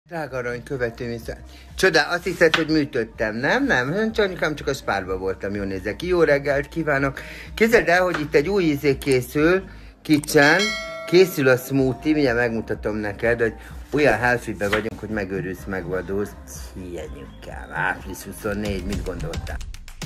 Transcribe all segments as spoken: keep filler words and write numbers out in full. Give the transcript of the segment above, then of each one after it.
Drága arany követőm, csodál, azt hiszed, hogy műtöttem, nem? Nem, Csanikám, csak a spárba voltam, jól nézek ki. Jó reggelt kívánok! Képzeld el, hogy itt egy új ízé készül, kicsen, készül a smoothie, mindjárt megmutatom neked, hogy olyan healthy-be vagyunk, hogy megőrülsz, megvadulsz. Hiányukám, április huszonnégy, mit gondoltál?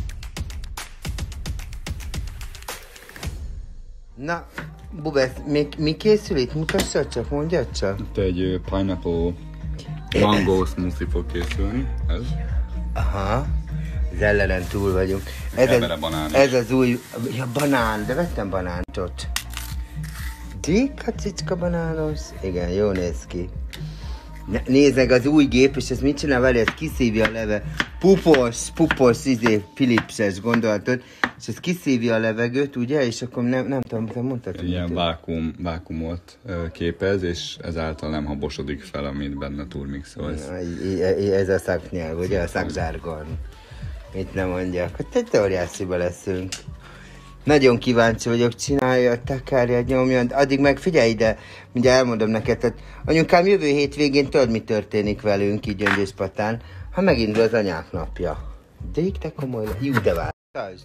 Na, Bubesz, mi, mi készül itt? Mutassa csak, mondjad csak. Itt egy pineapple mango smoothie fog készülni, ez. Aha, az ellenen túl vagyunk. Ez, ez, banán ez az új, ja banán, de vettem banántot. Dika cicska banános. Igen, jó néz ki. Nézd meg az új gép, és ez mit csinál vele? Ez kiszívja a leve. Pupos, pupos, izé, Philipses gondolatot. És ez kiszívja a levegőt, ugye? És akkor nem, nem tudom, te mondtad, hogy ilyen vákum, vákumot képez, és ezáltal nem habosodik fel, amit benne turmixol. Ez a szaknyelv, ugye? A szakzsárgon. Mit nem mondjak? Hát egy óriásiba leszünk. Nagyon kíváncsi vagyok, csinálja, tekerje, nyomja, addig meg figyelj ide, mindjárt elmondom neked, tehát anyukám jövő hétvégén tudod, mi történik velünk így Gyöngyöspatán, ha megindul az anyák napja. De így te komoly, jó de várj.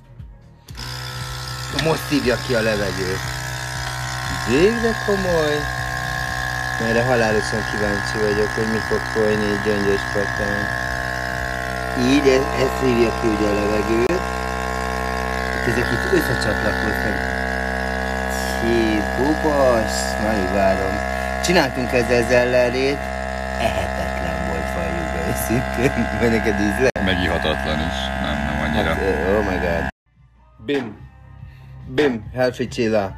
Most szívja ki a levegőt. De komoly. Erre halálosan kíváncsi vagyok, hogy mi fog folyni így Gyöngyöspatán. Így, ez, ez szívja ki ugye a levegőt. Ezek itt összecsatlakoznak. Csí, bubos, nagyon várom. Csináltunk ezzel zellelét, ehetetlen volt fajúba őszintén. Vagy neked ízle? Megihatatlan is, nem, nem annyira. Hát, oh my god. Bim. Bim, healthy chilla.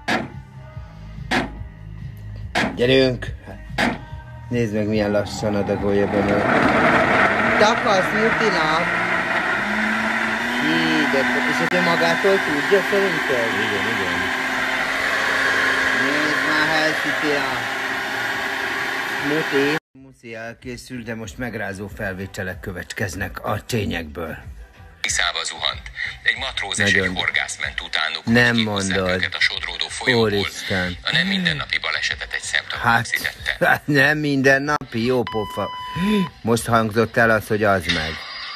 Gyerünk. Nézd meg milyen lassan adagolja be meg. Takasz, Mutinak. De, és ez magától tudja szerinted? Igen, igen. Nézd már, helszíti a Muti. Muszi elkészül, de most megrázó felvételek következnek a tényekből. Tiszába zuhant. Egy matróz és egy horgász ment utánuk. Nem mondod. Őket a sodródó folyóból. Úristen. A nem mindennapi balesetet egy szemtanú hát, rögzítette. Hát nem mindennapi, jó pofa. Most hangzott el az, hogy az meg.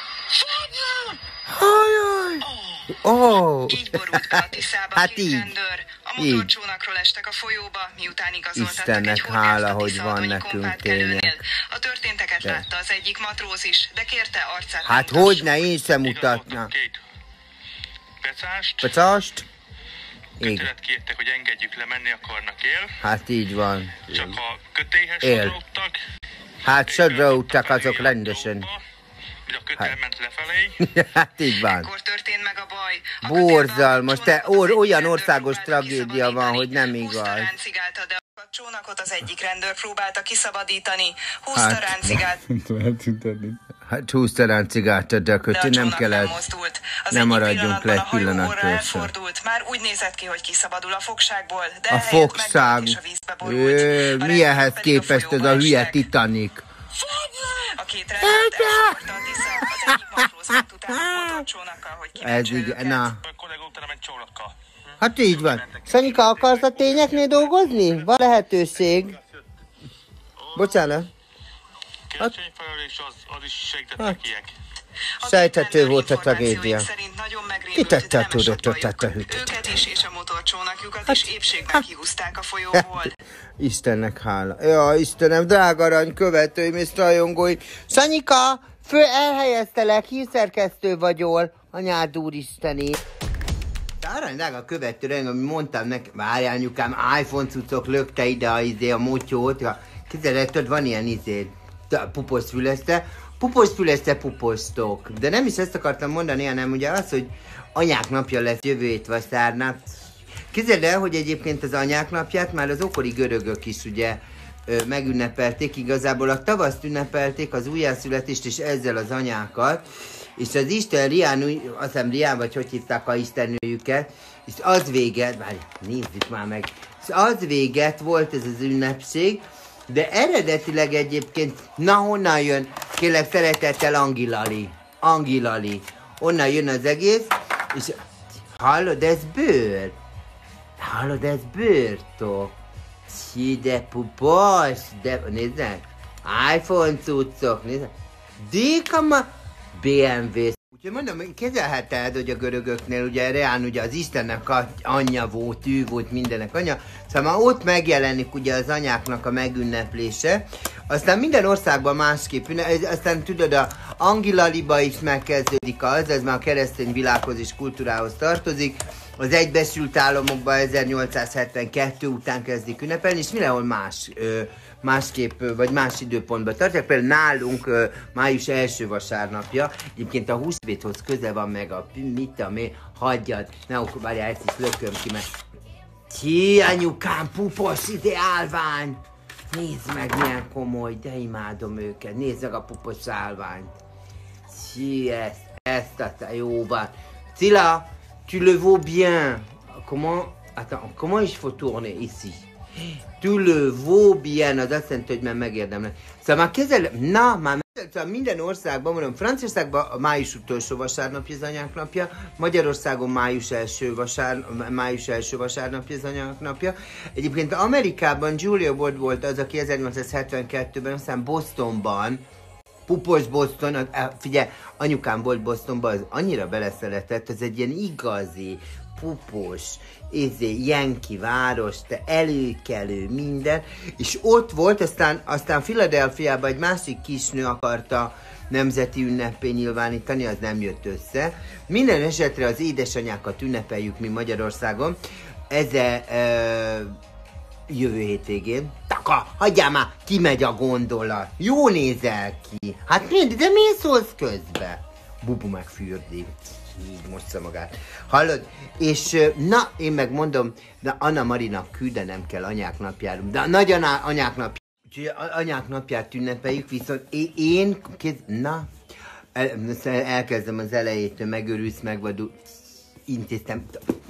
Oh. Így borult be a Tiszába hát két így. rendőr. A motorcsónakról estek a folyóba, miután igazoltattak Istennek egy hála, hogy van nekünk tényleg. A történteket de. látta az egyik matróz is, de kérte arcát. Hát hogy ne, én sem mutatna. Két pecást. Pecást? Kötelet kértek, hogy engedjük le, menni akarnak él. Hát így van. Csak a kötélyhez él. sodródtak. Hát sodródtak azok rendesen. A kötél hát. ment lefelé. Hát így van. Ekkor történt meg a baj. A borzalmas, te or, olyan országos tragédia van, hogy nem igaz. A csónakot az egyik rendőr próbálta kiszabadítani. Húzta hát. ráncigát. Hát húzta ráncigát, de a kötő nem kellett. Nem, nem maradjunk le egy pillanatról sem. Már úgy nézett ki, hogy kiszabadul a fogságból, de a fogság. Ő, mi ehhez képest ez a hülye Titanic? A két rendőrt elszórta a Tisza, az egyik matróz ment utána a motorcsónakkal, hogy kimentse őket. Na. Hát így van. Szanyika, akarsz a tényeknél dolgozni? Van lehetőség. Bocsánat. Keresztényfelelés az, az is segítettek ilyek. Sejthető volt a tragédia. Ki tette a tudatot, tette a hűtőt? Őket is és a motorcsónakjukat is épségben kihúzták a folyóból. Istennek hála. Ja, Istenem, drága arany követőim és rajongói. Szanyika, föl elhelyeztelek, hírszerkesztő vagyol. Anyád úristeni. De arany, drága követő, amit mondtam neki, várjál anyukám, iPhone cuccok lökte ide a, izé, a motyót. Képzeld, van ilyen izé, puposzfüleszte. Puposzfüleszte puposztok. De nem is ezt akartam mondani, hanem ugye az, hogy anyák napja lesz jövő hét vasárnap. Képzeld el, hogy egyébként az anyák napját már az ókori görögök is ugye megünnepelték. Igazából a tavaszt ünnepelték, az újjászületést és ezzel az anyákat. És az Isten Rián, azt hiszem Rián, vagy hogy hívták a istennőjüket, és az véget, várj, nézzük már meg, és az véget volt ez az ünnepség, de eredetileg egyébként, na honnan jön, kérlek szeretettel Angilali, Angilali, onnan jön az egész, és hallod, ez bőr, hallod, ez bőrtok, Csí, de pupos, de nézd meg, iPhone cuccok, nézd. Dékama bé em vé. Úgyhogy mondom, kezelheted, hogy a görögöknél ugye Reán ugye az Istennek anyja volt, ő volt mindenek anya, szóval már ott megjelenik ugye az anyáknak a megünneplése, aztán minden országban másképp, aztán tudod, a Angilaliba is megkezdődik az, ez már a keresztény világhoz és kultúrához tartozik, az Egyesült Államokban ezernyolcszázhetvenkettő után kezdik ünnepelni, és mindenhol más, másképp, vagy más időpontban tartják. Például nálunk május első vasárnapja, egyébként a húsvéthoz köze van meg a mit tudom én, hagyjad, ne akkor várjál, ezt is lököm ki, mert ki anyukám, pupos, ide állvány! Nézd meg, milyen komoly, de imádom őket, nézd meg a pupos állványt. Ki ezt, ezt a jó van. Cilla, tu le vaux bien. Comment, attends, comment il faut tourner ici? Tu le vaux bien, az azt jelenti, hogy már megérdemlek. Szóval már kezel, na, már szóval minden országban, mondom, Franciaországban a május utolsó vasárnapja az anyák napja, Magyarországon május első, vasár, május első vasárnapja az anyák napja. Egyébként Amerikában Julia Ward volt az, aki ezernyolcszázhetvenkettőben, aztán Bostonban, pupos Boston, figyelj, anyukám volt Bostonban, az annyira beleszeretett, az egy ilyen igazi, pupos, ezé, Yankee város, te előkelő, minden, és ott volt, aztán, aztán Philadelphiában egy másik kisnő akarta nemzeti ünnepé nyilvánítani, az nem jött össze. Minden esetre az édesanyákat ünnepeljük mi Magyarországon, ezzel ö, jövő hétvégén. Taka, hagyjál már, kimegy a gondolat, jó nézel ki. Hát mind, de miért szólsz közbe? Bubu megfürdi. Így mossza magát. Hallod? És na, én megmondom, de Anna Marinak küldenem kell anyák napjára. De a nagy anyák napjára. Úgyhogy anyák napját ünnepeljük, viszont én, kéz, na, el, elkezdem az elejétől, megörülsz, megvadul, intéztem,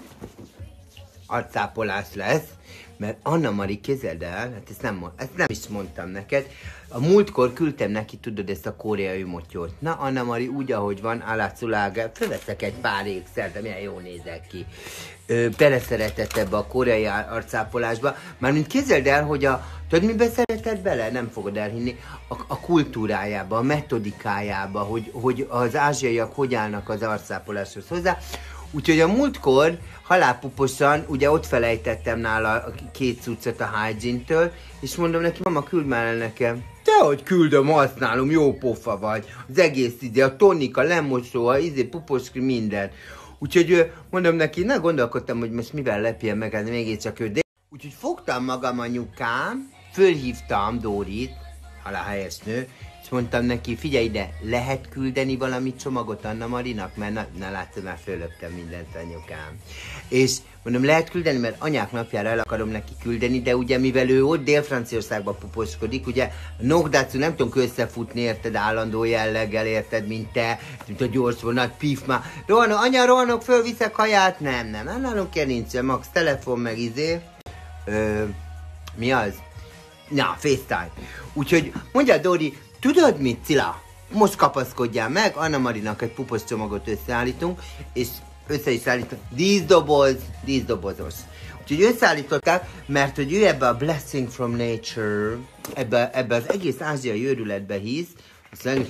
arcápolás lesz, mert Anna Mari, kézeld el, hát ezt nem, ezt nem is mondtam neked, a múltkor küldtem neki, tudod, ezt a koreai motyót. Na, Anna Mari, úgy, ahogy van, aláculága, fölveszek egy pár ékszert, de milyen jól nézek ki. Ö, beleszeretett ebbe a koreai arcápolásba. Mármint kézeld el, hogy a, tudod, mibe szeretett bele? Nem fogod elhinni. A, a kultúrájába, a metodikájába, hogy, hogy az ázsiaiak hogy állnak az arcápoláshoz hozzá. Úgyhogy a múltkor halálpuposan, ugye ott felejtettem nála két cuccot a Hygiene-től, és mondom neki, mama, küld már el nekem. Dehogy küldöm, használom, jó pofa vagy. Az egész ide, a tonika, lemosó, a izé, puposkri, minden. Úgyhogy mondom neki, na gondolkodtam, hogy most mivel lepjen meg, hát mégiscsak ő. De... Úgyhogy fogtam magam anyukám, fölhívtam Dórit, halálhelyesnő, és mondtam neki, figyelj ide, lehet küldeni valami csomagot Anna Marinak? Mert na, na látszom, már fölöptem mindent anyukám. És mondom, lehet küldeni, mert anyák napjára el akarom neki küldeni, de ugye mivel ő ott Dél-Franciaországban puposkodik, ugye Nogdácú nem tudunk összefutni, érted, állandó jelleggel, érted, mint te, mint a gyors vonat, pif már. Rohanok, anya, rohanok, fölviszek haját? Nem, nem, nem, nálunk ilyen nincsen, max telefon meg izé. Ö, mi az? Na, FaceTime. Úgyhogy mondja Dori, tudod mit, Cilla? Most kapaszkodjál meg, Anna Marinak egy pupos csomagot összeállítunk, és össze is állítunk, díszdoboz, díszdobozos. Úgyhogy összeállították, mert hogy ő ebbe a Blessing from Nature, ebbe, ebbe az egész ázsiai őrületbe hisz, azt nem is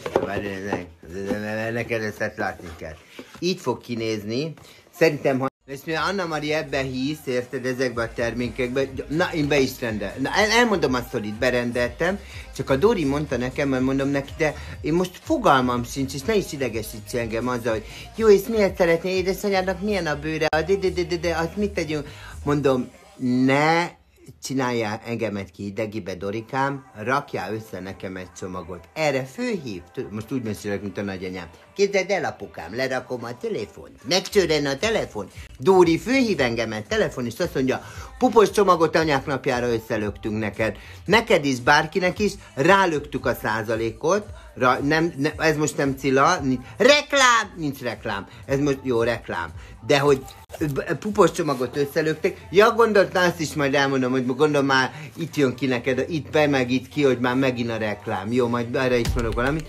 neked ezt látni kell. Így fog kinézni, szerintem, ha és mivel Anna Mari ebben hisz, érted, ezekben a termékekben, na, én be is rendel. Na, el, elmondom azt, hogy itt berendeltem, csak a Dori mondta nekem, mert mondom neki, de én most fogalmam sincs, és ne is idegesíts engem azzal, hogy jó, és miért szeretné édesanyádnak, milyen a bőre, a de, de, de, de, de, azt mit tegyünk? Mondom, ne csináljál engemet ki idegibe, Dorikám, rakjál össze nekem egy csomagot. Erre főhív, most úgy mesélek, mint a nagyanyám. Képzeld el, apukám, lerakom a telefont, megcsörren a telefon. Dóri főhív engemet telefon, és azt mondja, pupos csomagot anyák napjára összelöktünk neked. Neked is, bárkinek is, rálöktük a százalékot, Ra, nem, ne, ez most nem Cilla, nincs, reklám, nincs reklám, ez most jó reklám, de hogy pupos csomagot összelöktek, ja, gondoltam, azt is majd elmondom, hogy gondolom már itt jön ki neked, itt be meg itt ki, hogy már megint a reklám, jó, majd erre is mondok valamit.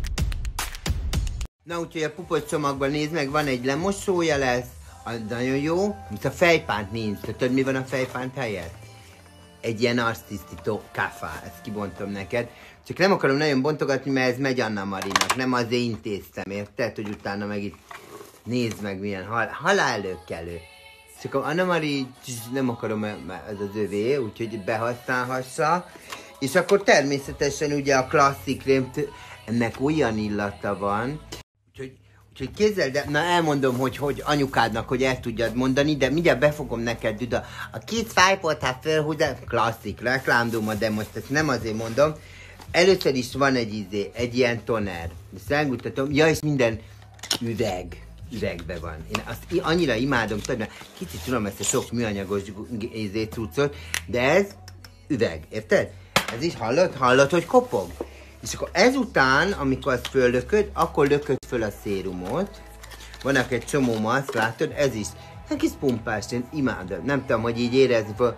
Na, úgyhogy a pupos csomagban nézd meg, van egy lemosója lesz, az nagyon jó, mint a fejpánt nincs, tudod mi van a fejpánt helyett? Egy ilyen arctisztító kafá, ezt kibontom neked. Csak nem akarom nagyon bontogatni, mert ez megy Anna Marinak. Nem azért intéztem, érted? Hogy utána meg itt nézd meg milyen hal halálőkkelő. Csak Anna Mari nem akarom, mert ez az övé, úgyhogy behasználhassa. És akkor természetesen ugye a klasszik krém, ennek olyan illata van. Úgyhogy, úgyhogy kézzel, de na elmondom, hogy, hogy anyukádnak, hogy el tudjad mondani, de mindjárt befogom neked, Duda. A két fájpot, hát felhúzza, klasszik, reklámduma, de most ezt nem azért mondom. Először is van egy izé, egy ilyen toner. Ezt elmutatom. Ja, és minden üveg. Üvegbe van. Én azt annyira imádom, tudod, mert kicsit tudom ezt a sok műanyagos izé cuccot, de ez üveg, érted? Ez is hallod? Hallod, hogy kopog? És akkor ezután, amikor azt föllököd, akkor lököd föl a szérumot. Vannak egy csomó maszk, látod? Ez is. Egy kis pumpás, én imádom. Nem tudom, hogy így érezni fel.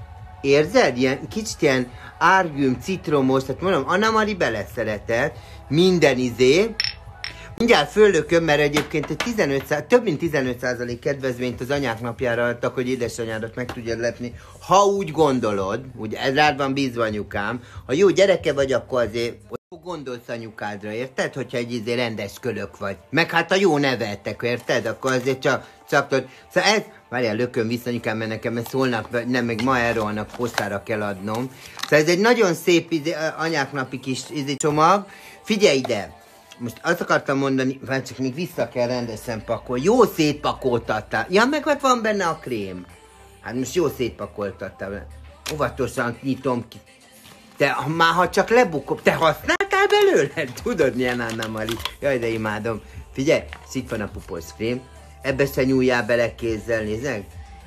Érzed? Ilyen, kicsit ilyen árgüm, citromos, tehát mondom, Anna Mari beleszeretett, minden izé. Mindjárt föllököm, mert egyébként egy tizenöt, több mint tizenöt százalék kedvezményt az anyák napjára adtak, hogy édesanyádat meg tudjad lepni. Ha úgy gondolod, ugye ez rád van bízva anyukám, ha jó gyereke vagy, akkor azért gondolsz anyukádra, érted? Hogyha egy izé rendes kölök vagy. Meg hát a jó neveltek, érted? Akkor azért csak, csak tudod. Szóval ez, várjál, lököm vissza anyukám, mert nekem ezt holnap, nem, meg ma elrohannak, postára kell adnom. Szóval ez egy nagyon szép izé, anyáknapi kis izé csomag. Figyelj ide! Most azt akartam mondani, vagy csak még vissza kell rendesen pakolni. Jó szétpakoltattál. Ja, meg ott van benne a krém. Hát most jó szétpakoltattál. Óvatosan nyitom ki. Te már ha csak lebukom, te használtál belőle? Tudod milyen Anna Mari? Jaj, de imádom. Figyelj, itt van a pupos krém. Ebbe se nyúljál bele kézzel, nézzek.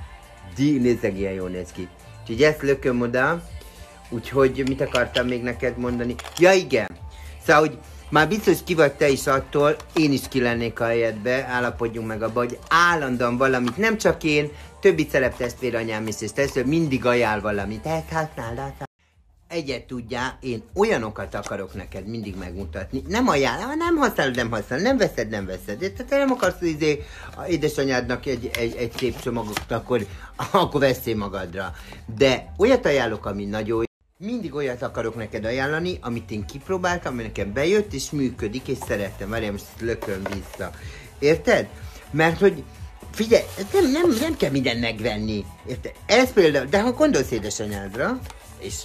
Di, nézzek, ilyen jól néz ki. Úgyhogy ezt lököm oda. Úgyhogy mit akartam még neked mondani? Ja, igen. Szóval, hogy már biztos ki vagy te is attól, én is ki lennék a helyedbe, állapodjunk meg abba, hogy állandóan valamit, nem csak én, többi szereptestvéranyám is, és testvér mindig ajánl valamit. Ezt használd, használd. Egyet tudjál, én olyanokat akarok neked mindig megmutatni. Nem ajánl, nem használod, nem használod, nem veszed, nem veszed. Tehát te nem akarsz izé, a édesanyádnak egy, egy, egy szép csomagot, akkor, akkor veszél magadra. De olyat ajánlok, ami nagyon. Mindig olyat akarok neked ajánlani, amit én kipróbáltam, ami nekem bejött és működik, és szerettem. Várjál, most lököm vissza. Érted? Mert hogy, figyelj, nem, nem, nem kell minden megvenni. Érted? Ez például, de ha gondolsz édesanyádra, és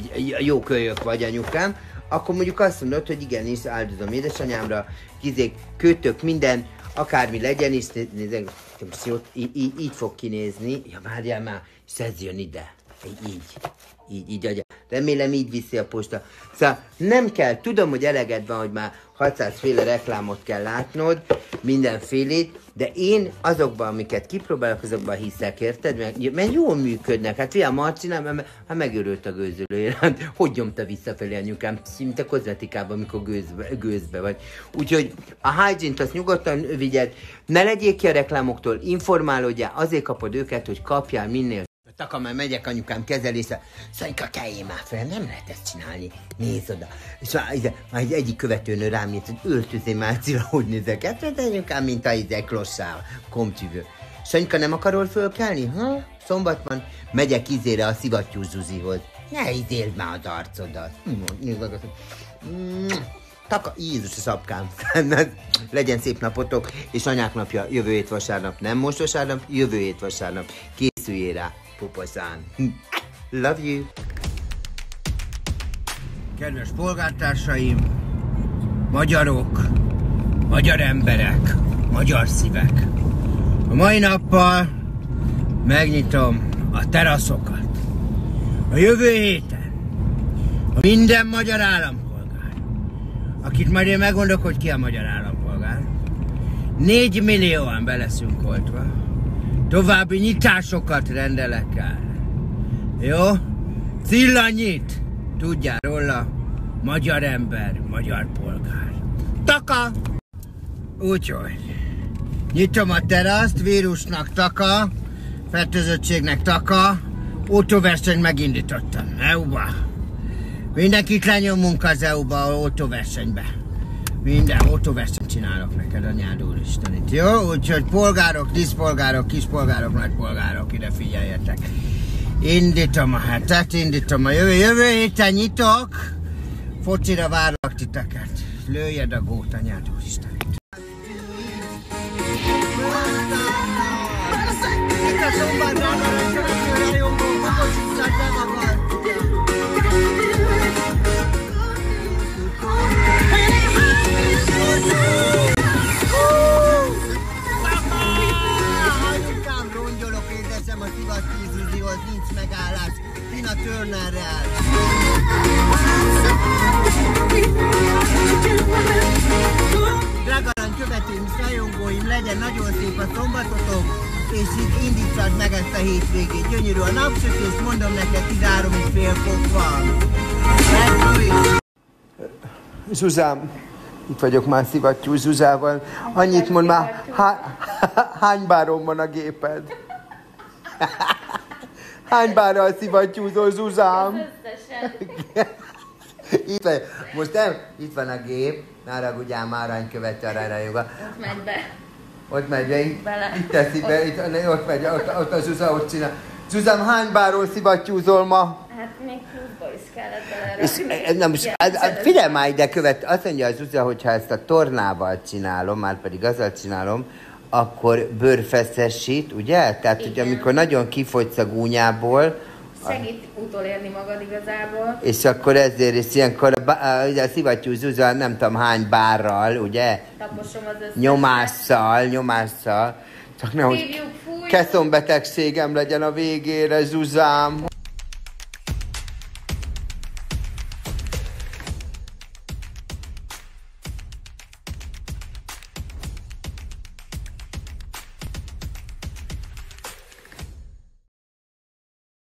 jó kölyök vagy anyukám, akkor mondjuk azt mondod, hogy igenis áldozom édesanyámra, kizék, kötök, minden, akármi legyen is, nézzük, így, így, így fog kinézni. Ja, várjál már, és ez jön ide. Így, így, így adja. Remélem így viszi a posta. Szóval nem kell, tudom, hogy eleged van, hogy már hatszáz féle reklámot kell látnod, mindenfélét, de én azokban, amiket kipróbálok, azokban hiszek, érted? Mert, mert jól működnek. Hát fiam, Marci, nem, mert hát megörült a gőzölője. Hát, hogy nyomta visszafelé anyukám? Mint a kozmetikában, amikor gőzbe, gőzbe vagy. Úgyhogy a hygiene-t azt nyugodtan vigyed, ne legyél ki a reklámoktól, informálódjál, azért kapod őket, hogy kapjál minél. Taka, már megyek anyukám kezelése. Szanyka, kelljél már fel, nem lehet ezt csinálni. Nézd oda. És már, ide, már egy egyik követőnő rám írt, hogy öltözé már Cilla, hogy nézek. Hát anyukám, mint a ide, klossál, komtűvő. Szanyka, nem akarol fölkelni? Ha? Szombat van. Megyek izére a szivattyús Zsuzsihoz. Ne izéld már az arcodat. Taka, Jézus a szapkám. Legyen szép napotok, és anyák napja jövő hét vasárnap. Nem most vasárnap, jövő hét vasárnap. Készüljél rá. Puposzán. Love you! Kedves polgártársaim, magyarok, magyar emberek, magyar szívek. A mai nappal megnyitom a teraszokat. A jövő héten a minden magyar állampolgár, akit majd én megmondok, hogy ki a magyar állampolgár, négy millióan be leszünk oltva. További nyitásokat rendelek el. Jó? Cilla nyit! Tudjál róla, magyar ember, magyar polgár. Taka! Úgyhogy nyitom a teraszt, vírusnak taka, fertőzöttségnek taka, autóversenyt megindítottam. é u-ba. Mindenkit lenyomunk az é u-ba, autóversenybe. Minden autóversenyt csinálok neked, anyád úristenit, jó? Úgyhogy polgárok, díszpolgárok, kispolgárok, nagypolgárok, ide figyeljetek. Indítom a hetet, indítom a jövő, jövő héten nyitok, Focira várlak titeket. Lőjed a gót, anyád úristen. Itt a szombat drága, hogy követő rajongó, magosítsad be magad. Hajcikám, rongyolok, édesem a szivattyúzúzihoz, nincs megállás. Tina Turnerrel. Drága arany követőim, rajongóim, legyen nagyon szép a szombatotok, és így indítsad meg ezt a hétvégét. Gyönyörű a napsütés, mondom neked, tizenhárom és fél fok van. Zuzám, itt vagyok már szivattyú Zuzával. Annyit mond már, há, hány báron van a géped? Hány bárral szivattyúzol, Zuzám? Itt van, most nem, itt van a gép, ne haragudjál már, aranykövető aranyrajoga. Ott megy be. Ott megy be, itt, Bele. itt teszi be, itt, ott megy, ott, ott a Zsuza ott csinál. Zsuzám, hány bárról szivattyúzol ma? Hát még pluszba is kellett bele És, na most, az, az, figyelj már ide követ, azt mondja a Zsuzsa, hogy ha ezt a tornával csinálom, már pedig azzal csinálom, akkor bőrfeszesít, ugye? Tehát, igen. Hogy amikor nagyon kifogysz a gúnyából, segít utolérni magad igazából. És akkor ezért is ilyenkor a, a, a szivattyú Zsuzsa nem tudom hány bárral, ugye? Taposom az összes. Nyomásszal, nyomásszal. Csak nehogy keszombetegségem legyen a végére, Zsuzsám.